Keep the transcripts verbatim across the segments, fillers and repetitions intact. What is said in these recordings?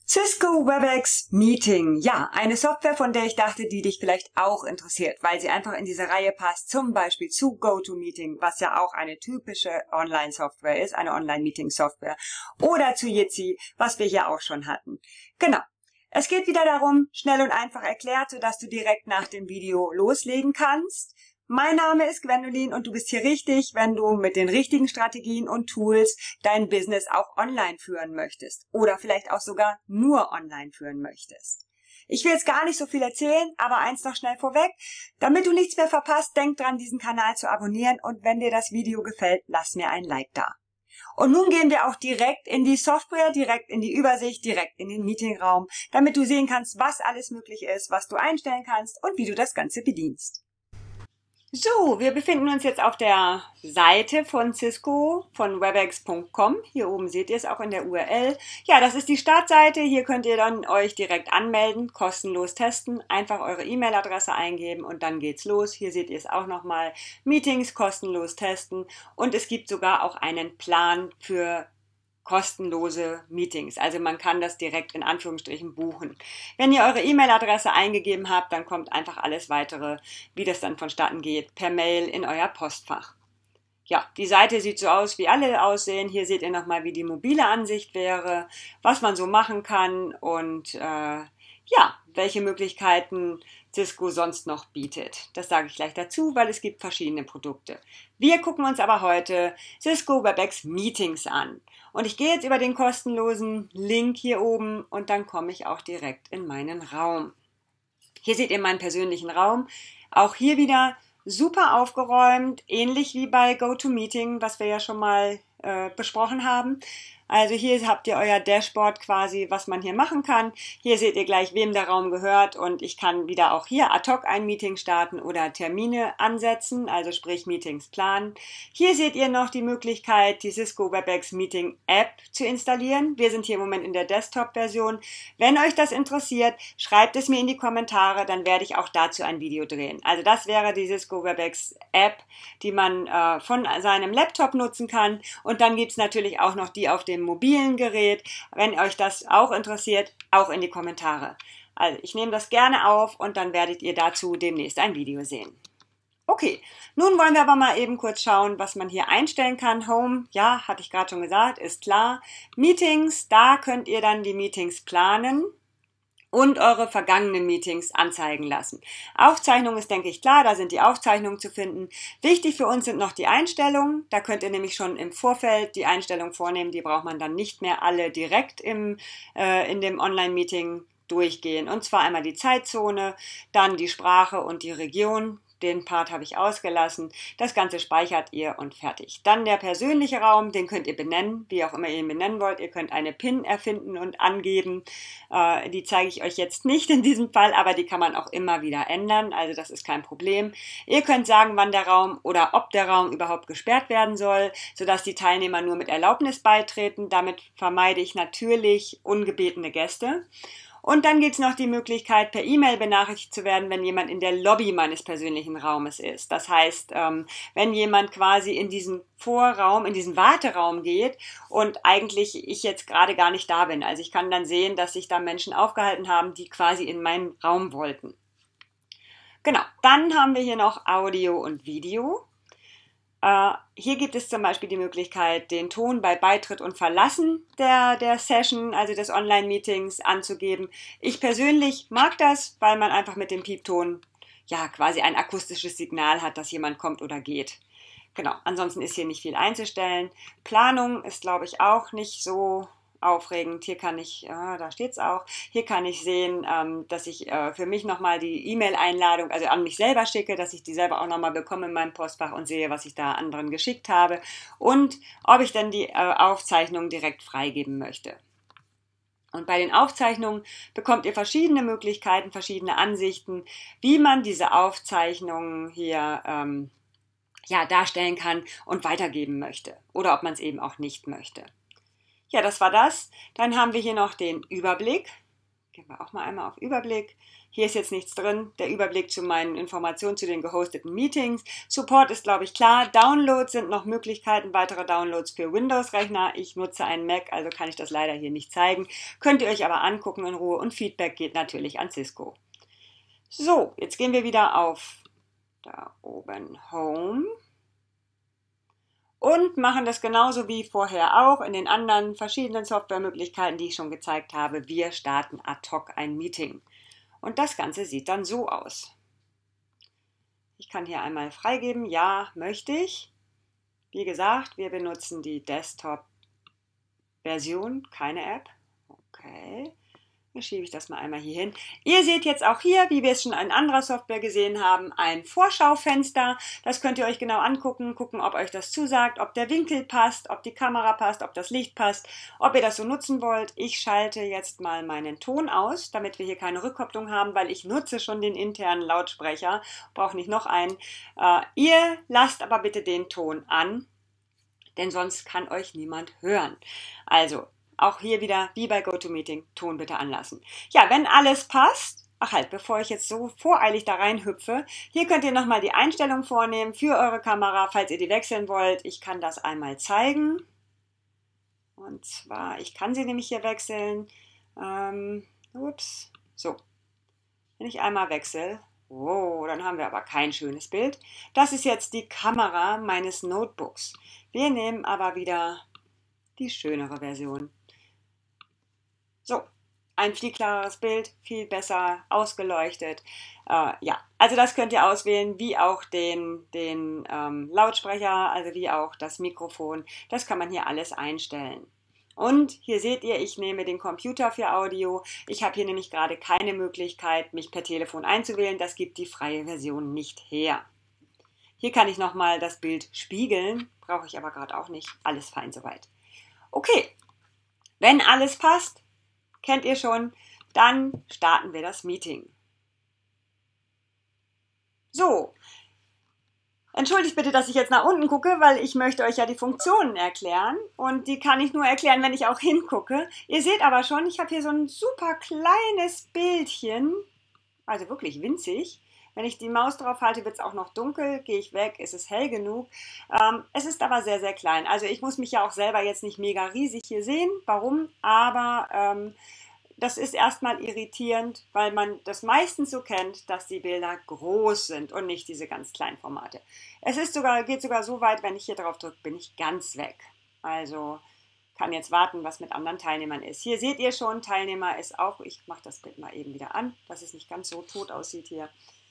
Cisco Webex Meeting. Ja, eine Software, von der ich dachte, die dich vielleicht auch interessiert, weil sie einfach in diese Reihe passt, zum Beispiel zu GoToMeeting, was ja auch eine typische Online-Software ist, eine Online-Meeting-Software, oder zu Jitsi, was wir hier auch schon hatten. Genau. Es geht wieder darum, schnell und einfach erklärt, sodass du direkt nach dem Video loslegen kannst. Mein Name ist Gwendolin und du bist hier richtig, wenn du mit den richtigen Strategien und Tools dein Business auch online führen möchtest oder vielleicht auch sogar nur online führen möchtest. Ich will jetzt gar nicht so viel erzählen, aber eins noch schnell vorweg. Damit du nichts mehr verpasst, denk dran, diesen Kanal zu abonnieren und wenn dir das Video gefällt, lass mir ein Like da. Und nun gehen wir auch direkt in die Software, direkt in die Übersicht, direkt in den Meetingraum, damit du sehen kannst, was alles möglich ist, was du einstellen kannst und wie du das Ganze bedienst. So, wir befinden uns jetzt auf der Seite von Cisco, von webex punkt com. Hier oben seht ihr es auch in der U R L. Ja, das ist die Startseite. Hier könnt ihr dann euch direkt anmelden, kostenlos testen. Einfach eure E-Mail-Adresse eingeben und dann geht's los. Hier seht ihr es auch nochmal. Meetings kostenlos testen. Und es gibt sogar auch einen Plan für kostenlose Meetings. Also man kann das direkt in Anführungsstrichen buchen. Wenn ihr eure E-Mail-Adresse eingegeben habt, dann kommt einfach alles weitere, wie das dann vonstatten geht, per Mail in euer Postfach. Ja, die Seite sieht so aus, wie alle aussehen. Hier seht ihr nochmal, wie die mobile Ansicht wäre, was man so machen kann und äh, ja, welche Möglichkeiten Cisco sonst noch bietet. Das sage ich gleich dazu, weil es gibt verschiedene Produkte. Wir gucken uns aber heute Cisco Webex Meetings an. Und ich gehe jetzt über den kostenlosen Link hier oben und dann komme ich auch direkt in meinen Raum. Hier seht ihr meinen persönlichen Raum. Auch hier wieder super aufgeräumt, ähnlich wie bei GoToMeeting, was wir ja schon mal äh, besprochen haben. Also hier habt ihr euer Dashboard quasi, was man hier machen kann. Hier seht ihr gleich, wem der Raum gehört und ich kann wieder auch hier ad hoc ein Meeting starten oder Termine ansetzen, also sprich Meetings planen. Hier seht ihr noch die Möglichkeit, die Cisco Webex Meeting App zu installieren. Wir sind hier im Moment in der Desktop-Version. Wenn euch das interessiert, schreibt es mir in die Kommentare, dann werde ich auch dazu ein Video drehen. Also das wäre die Cisco Webex App, die man äh, von seinem Laptop nutzen kann. Und dann gibt es natürlich auch noch die auf dem mobilen Gerät. Wenn euch das auch interessiert, auch in die Kommentare. Also ich nehme das gerne auf und dann werdet ihr dazu demnächst ein Video sehen. Okay, nun wollen wir aber mal eben kurz schauen, was man hier einstellen kann. Home, ja, hatte ich gerade schon gesagt, ist klar. Meetings, da könnt ihr dann die Meetings planen und eure vergangenen Meetings anzeigen lassen. Aufzeichnung ist, denke ich, klar, da sind die Aufzeichnungen zu finden. Wichtig für uns sind noch die Einstellungen. Da könnt ihr nämlich schon im Vorfeld die Einstellungen vornehmen. Die braucht man dann nicht mehr alle direkt im, äh, in dem Online-Meeting durchgehen. Und zwar einmal die Zeitzone, dann die Sprache und die Region. Den Part habe ich ausgelassen. Das Ganze speichert ihr und fertig. Dann der persönliche Raum, den könnt ihr benennen, wie auch immer ihr ihn benennen wollt. Ihr könnt eine PIN erfinden und angeben. Äh, die zeige ich euch jetzt nicht in diesem Fall, aber die kann man auch immer wieder ändern. Also das ist kein Problem. Ihr könnt sagen, wann der Raum oder ob der Raum überhaupt gesperrt werden soll, sodass die Teilnehmer nur mit Erlaubnis beitreten. Damit vermeide ich natürlich ungebetene Gäste. Und dann gibt es noch die Möglichkeit, per E-Mail benachrichtigt zu werden, wenn jemand in der Lobby meines persönlichen Raumes ist. Das heißt, ähm, wenn jemand quasi in diesen Vorraum, in diesen Warteraum geht und eigentlich ich jetzt gerade gar nicht da bin. Also ich kann dann sehen, dass sich da Menschen aufgehalten haben, die quasi in meinen Raum wollten. Genau, dann haben wir hier noch Audio und Video. Uh, hier gibt es zum Beispiel die Möglichkeit, den Ton bei Beitritt und Verlassen der, der Session, also des Online-Meetings, anzugeben. Ich persönlich mag das, weil man einfach mit dem Piepton ja quasi ein akustisches Signal hat, dass jemand kommt oder geht. Genau, ansonsten ist hier nicht viel einzustellen. Planung ist, glaube ich, auch nicht so aufregend. Hier kann ich, ja, da steht es auch, hier kann ich sehen, ähm, dass ich äh, für mich nochmal die E-Mail-Einladung, also an mich selber schicke, dass ich die selber auch nochmal bekomme in meinem Postfach und sehe, was ich da anderen geschickt habe und ob ich dann die äh, Aufzeichnung direkt freigeben möchte. Und bei den Aufzeichnungen bekommt ihr verschiedene Möglichkeiten, verschiedene Ansichten, wie man diese Aufzeichnungen hier ähm, ja, darstellen kann und weitergeben möchte oder ob man es eben auch nicht möchte. Ja, das war das. Dann haben wir hier noch den Überblick. Gehen wir auch mal einmal auf Überblick. Hier ist jetzt nichts drin. Der Überblick zu meinen Informationen zu den gehosteten Meetings. Support ist, glaube ich, klar. Downloads sind noch Möglichkeiten, weitere Downloads für Windows-Rechner. Ich nutze einen Mac, also kann ich das leider hier nicht zeigen. Könnt ihr euch aber angucken in Ruhe und Feedback geht natürlich an Cisco. So, jetzt gehen wir wieder auf da oben Home. Und machen das genauso wie vorher auch in den anderen verschiedenen Softwaremöglichkeiten, die ich schon gezeigt habe. Wir starten ad hoc ein Meeting. Und das Ganze sieht dann so aus. Ich kann hier einmal freigeben. Ja, möchte ich. Wie gesagt, wir benutzen die Desktop-Version, keine App. Okay. Dann schiebe ich das mal einmal hier hin. Ihr seht jetzt auch hier, wie wir es schon in anderer Software gesehen haben, ein Vorschaufenster. Das könnt ihr euch genau angucken, gucken, ob euch das zusagt, ob der Winkel passt, ob die Kamera passt, ob das Licht passt, ob ihr das so nutzen wollt. Ich schalte jetzt mal meinen Ton aus, damit wir hier keine Rückkopplung haben, weil ich nutze schon den internen Lautsprecher, brauche nicht noch einen. Äh, ihr lasst aber bitte den Ton an, denn sonst kann euch niemand hören. Also, auch hier wieder, wie bei GoToMeeting, Ton bitte anlassen. Ja, wenn alles passt, ach halt, bevor ich jetzt so voreilig da reinhüpfe, hier könnt ihr nochmal die Einstellung vornehmen für eure Kamera, falls ihr die wechseln wollt. Ich kann das einmal zeigen. Und zwar, ich kann sie nämlich hier wechseln. Ähm, ups, so. Wenn ich einmal wechsle, oh, dann haben wir aber kein schönes Bild. Das ist jetzt die Kamera meines Notebooks. Wir nehmen aber wieder die schönere Version. So, ein viel klareres Bild, viel besser ausgeleuchtet. Äh, ja, also das könnt ihr auswählen, wie auch den, den ähm, Lautsprecher, also wie auch das Mikrofon. Das kann man hier alles einstellen. Und hier seht ihr, ich nehme den Computer für Audio. Ich habe hier nämlich gerade keine Möglichkeit, mich per Telefon einzuwählen. Das gibt die freie Version nicht her. Hier kann ich nochmal das Bild spiegeln, brauche ich aber gerade auch nicht. Alles fein soweit. Okay, wenn alles passt, kennt ihr schon, dann starten wir das Meeting. So, entschuldigt bitte, dass ich jetzt nach unten gucke, weil ich möchte euch ja die Funktionen erklären und die kann ich nur erklären, wenn ich auch hingucke. Ihr seht aber schon, ich habe hier so ein super kleines Bildchen, also wirklich winzig. Wenn ich die Maus drauf halte, wird es auch noch dunkel, gehe ich weg, ist es hell genug. Ähm, es ist aber sehr, sehr klein. Also ich muss mich ja auch selber jetzt nicht mega riesig hier sehen. Warum? Aber ähm, das ist erstmal irritierend, weil man das meistens so kennt, dass die Bilder groß sind und nicht diese ganz kleinen Formate. Es ist sogar, geht sogar so weit, wenn ich hier drauf drücke, bin ich ganz weg. Also kann jetzt warten, was mit anderen Teilnehmern ist. Hier seht ihr schon, Teilnehmer ist auch, ich mache das Bild mal eben wieder an, dass es nicht ganz so tot aussieht hier.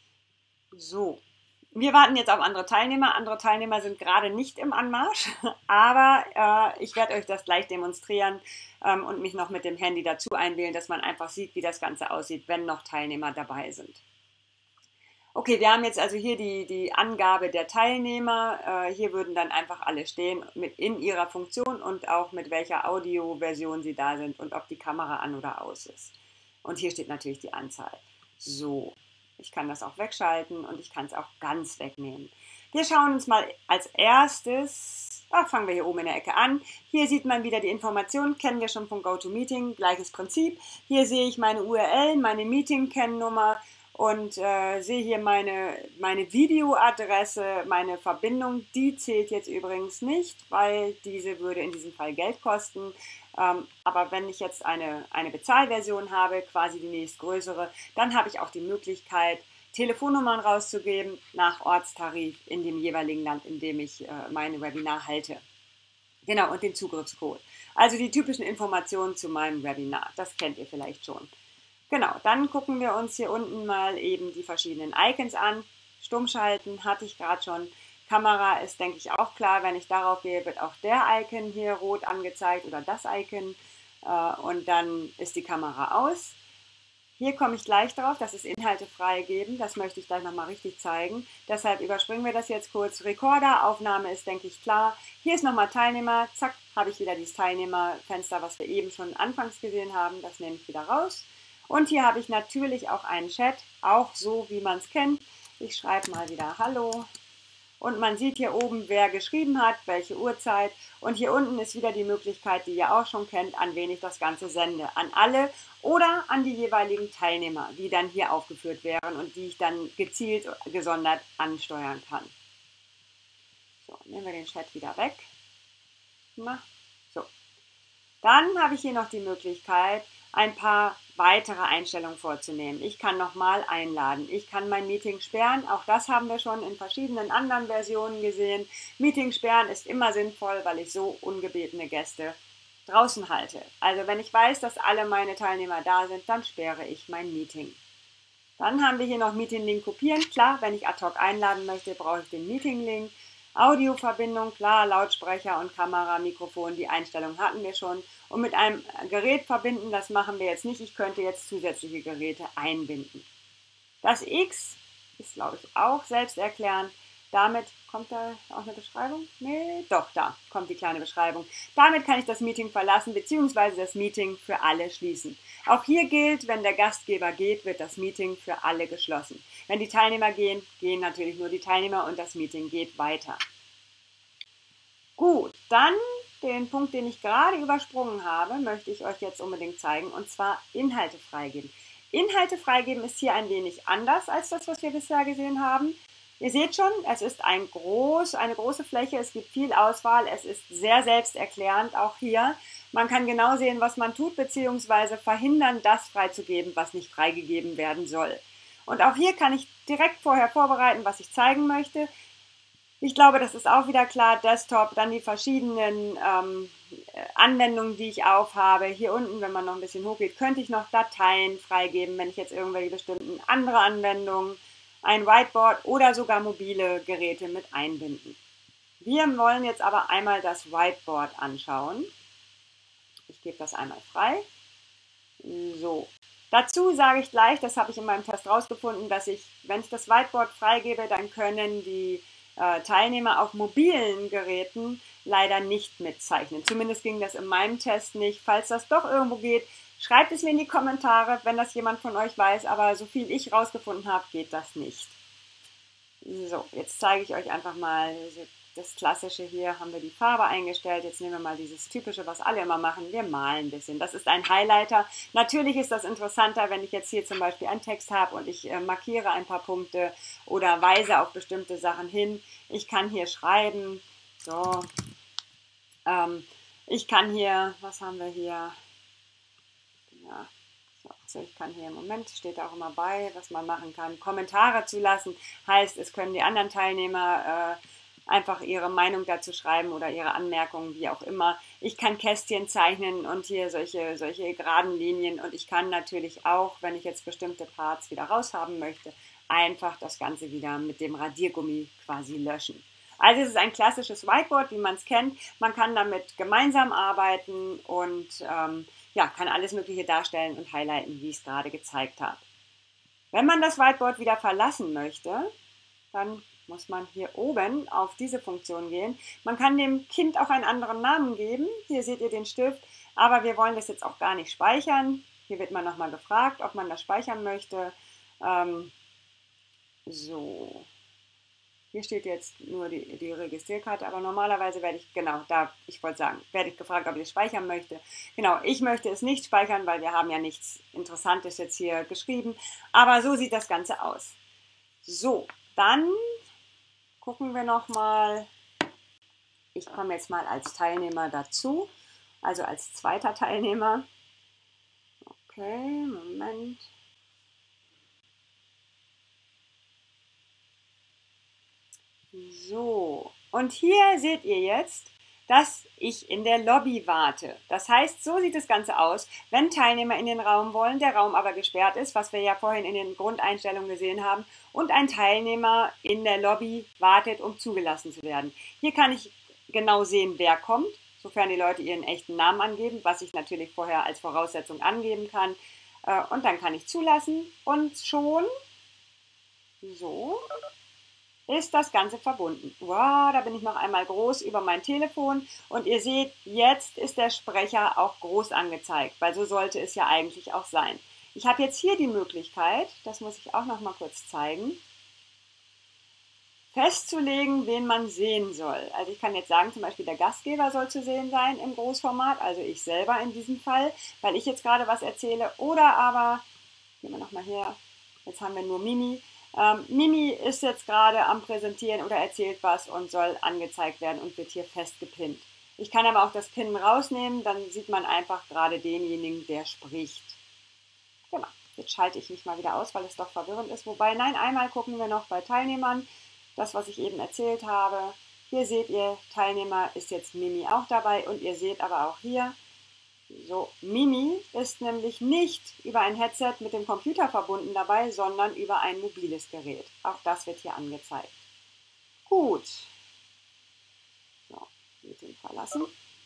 So, wir warten jetzt auf andere Teilnehmer. Andere Teilnehmer sind gerade nicht im Anmarsch, aber äh, ich werde euch das gleich demonstrieren ähm, und mich noch mit dem Handy dazu einwählen, dass man einfach sieht, wie das Ganze aussieht, wenn noch Teilnehmer dabei sind. Okay, wir haben jetzt also hier die, die Angabe der Teilnehmer. Äh, hier würden dann einfach alle stehen mit in ihrer Funktion und auch mit welcher Audioversion sie da sind und ob die Kamera an oder aus ist. Und hier steht natürlich die Anzahl. So. Ich kann das auch wegschalten und ich kann es auch ganz wegnehmen. Wir schauen uns mal als erstes, da fangen wir hier oben in der Ecke an. Hier sieht man wieder die Informationen, kennen wir schon von GoToMeeting, gleiches Prinzip. Hier sehe ich meine U R L, meine Meeting-Kennnummer und äh, sehe hier meine, meine Videoadresse, meine Verbindung. Die zählt jetzt übrigens nicht, weil diese würde in diesem Fall Geld kosten. Ähm, aber wenn ich jetzt eine, eine Bezahlversion habe, quasi die nächstgrößere, dann habe ich auch die Möglichkeit, Telefonnummern rauszugeben nach Ortstarif in dem jeweiligen Land, in dem ich äh, mein Webinar halte. Genau, und den Zugriffscode. Also die typischen Informationen zu meinem Webinar, das kennt ihr vielleicht schon. Genau, dann gucken wir uns hier unten mal eben die verschiedenen Icons an. Stummschalten hatte ich gerade schon. Kamera ist, denke ich, auch klar. Wenn ich darauf gehe, wird auch der Icon hier rot angezeigt oder das Icon. Äh, und dann ist die Kamera aus. Hier komme ich gleich drauf, das ist Inhalte freigeben. Das möchte ich gleich nochmal richtig zeigen. Deshalb überspringen wir das jetzt kurz. Recorder, Aufnahme ist, denke ich, klar. Hier ist nochmal Teilnehmer. Zack, habe ich wieder dieses Teilnehmerfenster, was wir eben schon anfangs gesehen haben. Das nehme ich wieder raus. Und hier habe ich natürlich auch einen Chat, auch so, wie man es kennt. Ich schreibe mal wieder Hallo und man sieht hier oben, wer geschrieben hat, welche Uhrzeit, und hier unten ist wieder die Möglichkeit, die ihr auch schon kennt, an wen ich das Ganze sende. An alle oder an die jeweiligen Teilnehmer, die dann hier aufgeführt wären und die ich dann gezielt gesondert ansteuern kann. So, nehmen wir den Chat wieder weg. So. Dann habe ich hier noch die Möglichkeit, ein paar weitere Einstellungen vorzunehmen. Ich kann nochmal einladen. Ich kann mein Meeting sperren. Auch das haben wir schon in verschiedenen anderen Versionen gesehen. Meeting sperren ist immer sinnvoll, weil ich so ungebetene Gäste draußen halte. Also wenn ich weiß, dass alle meine Teilnehmer da sind, dann sperre ich mein Meeting. Dann haben wir hier noch Meeting-Link kopieren. Klar, wenn ich ad hoc einladen möchte, brauche ich den Meeting-Link. Audioverbindung, klar, Lautsprecher und Kamera, Mikrofon, die Einstellung hatten wir schon. Und mit einem Gerät verbinden, das machen wir jetzt nicht. Ich könnte jetzt zusätzliche Geräte einbinden. Das X ist, glaube ich, auch selbsterklärend. Damit kommt da auch eine Beschreibung? Nee, doch, da kommt die kleine Beschreibung. Damit kann ich das Meeting verlassen bzw. das Meeting für alle schließen. Auch hier gilt, wenn der Gastgeber geht, wird das Meeting für alle geschlossen. Wenn die Teilnehmer gehen, gehen natürlich nur die Teilnehmer und das Meeting geht weiter. Gut, dann den Punkt, den ich gerade übersprungen habe, möchte ich euch jetzt unbedingt zeigen, und zwar Inhalte freigeben. Inhalte freigeben ist hier ein wenig anders als das, was wir bisher gesehen haben. Ihr seht schon, es ist ein groß, eine große Fläche, es gibt viel Auswahl, es ist sehr selbsterklärend, auch hier. Man kann genau sehen, was man tut, beziehungsweise verhindern, das freizugeben, was nicht freigegeben werden soll. Und auch hier kann ich direkt vorher vorbereiten, was ich zeigen möchte. Ich glaube, das ist auch wieder klar, Desktop, dann die verschiedenen ähm, Anwendungen, die ich aufhabe. Hier unten, wenn man noch ein bisschen hochgeht, könnte ich noch Dateien freigeben, wenn ich jetzt irgendwelche bestimmten andere Anwendungen, ein Whiteboard oder sogar mobile Geräte mit einbinden. Wir wollen jetzt aber einmal das Whiteboard anschauen. Ich gebe das einmal frei. So. Dazu sage ich gleich, das habe ich in meinem Test rausgefunden, dass ich, wenn ich das Whiteboard freigebe, dann können die äh, Teilnehmer auf mobilen Geräten leider nicht mitzeichnen. Zumindest ging das in meinem Test nicht. Falls das doch irgendwo geht, schreibt es mir in die Kommentare, wenn das jemand von euch weiß, aber so viel ich rausgefunden habe, geht das nicht. So, jetzt zeige ich euch einfach mal das Klassische hier, haben wir die Farbe eingestellt. Jetzt nehmen wir mal dieses Typische, was alle immer machen, wir malen ein bisschen. Das ist ein Highlighter. Natürlich ist das interessanter, wenn ich jetzt hier zum Beispiel einen Text habe und ich äh, markiere ein paar Punkte oder weise auf bestimmte Sachen hin. Ich kann hier schreiben, so, ähm, ich kann hier, was haben wir hier, ja, so, ich kann hier im Moment, steht auch immer bei, was man machen kann, Kommentare zulassen, heißt, es können die anderen Teilnehmer äh, einfach ihre Meinung dazu schreiben oder ihre Anmerkungen, wie auch immer. Ich kann Kästchen zeichnen und hier solche, solche geraden Linien, und ich kann natürlich auch, wenn ich jetzt bestimmte Parts wieder raushaben möchte, einfach das Ganze wieder mit dem Radiergummi quasi löschen. Also es ist ein klassisches Whiteboard, wie man es kennt. Man kann damit gemeinsam arbeiten und ähm, ja, kann alles Mögliche darstellen und highlighten, wie ich es gerade gezeigt habe. Wenn man das Whiteboard wieder verlassen möchte, dann muss man hier oben auf diese Funktion gehen. Man kann dem Kind auch einen anderen Namen geben. Hier seht ihr den Stift, aber wir wollen das jetzt auch gar nicht speichern. Hier wird man nochmal gefragt, ob man das speichern möchte. Ähm, so, hier steht jetzt nur die, die Registrierkarte, aber normalerweise werde ich, genau, da, ich wollte sagen, werde ich gefragt, ob ich es speichern möchte. Genau, ich möchte es nicht speichern, weil wir haben ja nichts Interessantes jetzt hier geschrieben, aber so sieht das Ganze aus. So, dann gucken wir nochmal, ich komme jetzt mal als Teilnehmer dazu, also als zweiter Teilnehmer. Okay, Moment. So, und hier seht ihr jetzt, dass ich in der Lobby warte. Das heißt, so sieht das Ganze aus, wenn Teilnehmer in den Raum wollen, der Raum aber gesperrt ist, was wir ja vorhin in den Grundeinstellungen gesehen haben, und ein Teilnehmer in der Lobby wartet, um zugelassen zu werden. Hier kann ich genau sehen, wer kommt, sofern die Leute ihren echten Namen angeben, was ich natürlich vorher als Voraussetzung angeben kann. Und dann kann ich zulassen und schon, so, ist das Ganze verbunden. Wow, da bin ich noch einmal groß über mein Telefon und ihr seht, jetzt ist der Sprecher auch groß angezeigt, weil so sollte es ja eigentlich auch sein. Ich habe jetzt hier die Möglichkeit, das muss ich auch noch mal kurz zeigen, festzulegen, wen man sehen soll. Also ich kann jetzt sagen, zum Beispiel der Gastgeber soll zu sehen sein im Großformat, also ich selber in diesem Fall, weil ich jetzt gerade was erzähle. Oder aber, gehen wir nochmal her, jetzt haben wir nur Mimi. Ähm, Mimi ist jetzt gerade am Präsentieren oder erzählt was und soll angezeigt werden und wird hier festgepinnt. Ich kann aber auch das Pinnen rausnehmen, dann sieht man einfach gerade denjenigen, der spricht. Genau, jetzt schalte ich mich mal wieder aus, weil es doch verwirrend ist. Wobei, nein, einmal gucken wir noch bei Teilnehmern. Das, was ich eben erzählt habe. Hier seht ihr, Teilnehmer ist jetzt Mimi auch dabei und ihr seht aber auch hier, so, Mimi ist nämlich nicht über ein Headset mit dem Computer verbunden dabei, sondern über ein mobiles Gerät. Auch das wird hier angezeigt. Gut. So, Meeting verlassen.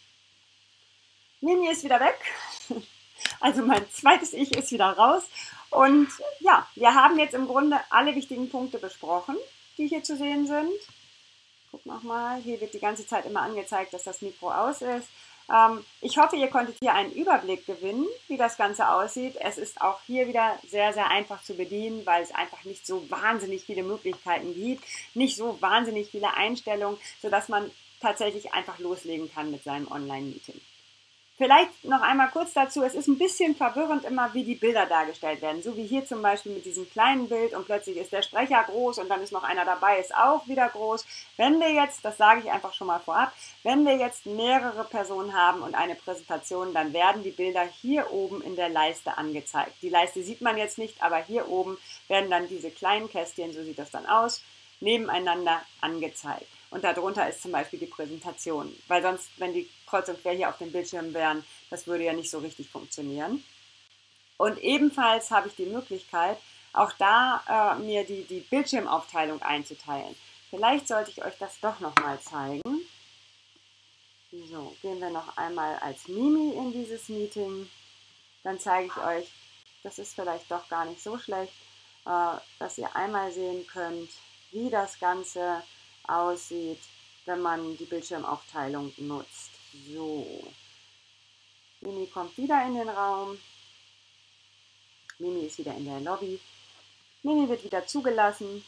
Mimi ist wieder weg. Also mein zweites Ich ist wieder raus. Und ja, wir haben jetzt im Grunde alle wichtigen Punkte besprochen, die hier zu sehen sind. Guck nochmal, hier wird die ganze Zeit immer angezeigt, dass das Mikro aus ist. Ähm, ich hoffe, ihr konntet hier einen Überblick gewinnen, wie das Ganze aussieht. Es ist auch hier wieder sehr, sehr einfach zu bedienen, weil es einfach nicht so wahnsinnig viele Möglichkeiten gibt, nicht so wahnsinnig viele Einstellungen, sodass man tatsächlich einfach loslegen kann mit seinem Online-Meeting. Vielleicht noch einmal kurz dazu, es ist ein bisschen verwirrend immer, wie die Bilder dargestellt werden. So wie hier zum Beispiel mit diesem kleinen Bild und plötzlich ist der Sprecher groß und dann ist noch einer dabei, ist auch wieder groß. Wenn wir jetzt, das sage ich einfach schon mal vorab, wenn wir jetzt mehrere Personen haben und eine Präsentation, dann werden die Bilder hier oben in der Leiste angezeigt. Die Leiste sieht man jetzt nicht, aber hier oben werden dann diese kleinen Kästchen, so sieht das dann aus, nebeneinander angezeigt. Und darunter ist zum Beispiel die Präsentation, weil sonst, wenn die kreuz und quer hier auf dem Bildschirm wären, das würde ja nicht so richtig funktionieren. Und ebenfalls habe ich die Möglichkeit, auch da äh, mir die, die Bildschirmaufteilung einzuteilen. Vielleicht sollte ich euch das doch nochmal zeigen. So, gehen wir noch einmal als Mimi in dieses Meeting. Dann zeige ich euch, das ist vielleicht doch gar nicht so schlecht, äh, dass ihr einmal sehen könnt, wie das Ganze aussieht, wenn man die Bildschirmaufteilung nutzt. So, Mimi kommt wieder in den Raum. Mimi ist wieder in der Lobby. Mimi wird wieder zugelassen.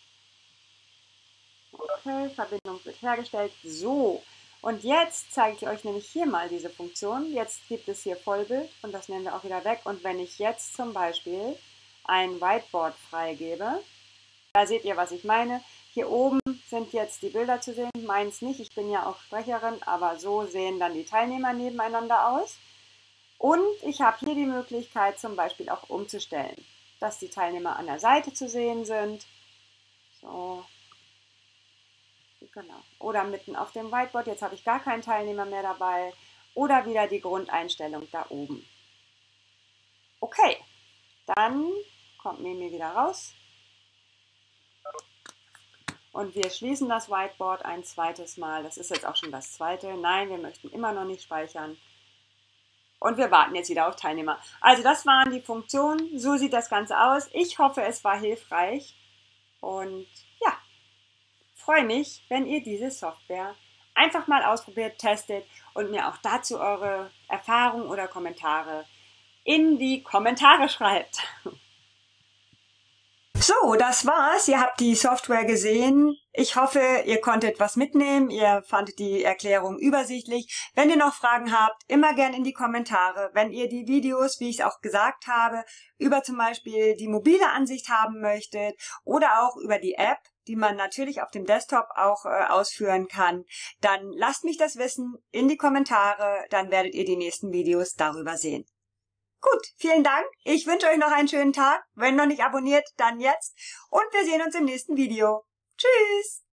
Okay, Verbindung wird hergestellt. So, und jetzt zeige ich euch nämlich hier mal diese Funktion. Jetzt gibt es hier Vollbild und das nehmen wir auch wieder weg. Und wenn ich jetzt zum Beispiel ein Whiteboard freigebe, da seht ihr, was ich meine. Hier oben sind jetzt die Bilder zu sehen, meins nicht, ich bin ja auch Sprecherin, aber so sehen dann die Teilnehmer nebeneinander aus. Und ich habe hier die Möglichkeit zum Beispiel auch umzustellen, dass die Teilnehmer an der Seite zu sehen sind. So, genau. Oder mitten auf dem Whiteboard, jetzt habe ich gar keinen Teilnehmer mehr dabei. Oder wieder die Grundeinstellung da oben. Okay, dann kommt Mimi wieder raus. Und wir schließen das Whiteboard ein zweites Mal. Das ist jetzt auch schon das zweite. Nein, wir möchten immer noch nicht speichern. Und wir warten jetzt wieder auf Teilnehmer. Also das waren die Funktionen. So sieht das Ganze aus. Ich hoffe, es war hilfreich. Und ja, freue mich, wenn ihr diese Software einfach mal ausprobiert, testet und mir auch dazu eure Erfahrungen oder Kommentare in die Kommentare schreibt. So, das war's. Ihr habt die Software gesehen. Ich hoffe, ihr konntet was mitnehmen. Ihr fandet die Erklärung übersichtlich. Wenn ihr noch Fragen habt, immer gern in die Kommentare. Wenn ihr die Videos, wie ich es auch gesagt habe, über zum Beispiel die mobile Ansicht haben möchtet oder auch über die App, die man natürlich auf dem Desktop auch äh, ausführen kann, dann lasst mich das wissen in die Kommentare. Dann werdet ihr die nächsten Videos darüber sehen. Gut, vielen Dank. Ich wünsche euch noch einen schönen Tag. Wenn noch nicht abonniert, dann jetzt. Und wir sehen uns im nächsten Video. Tschüss!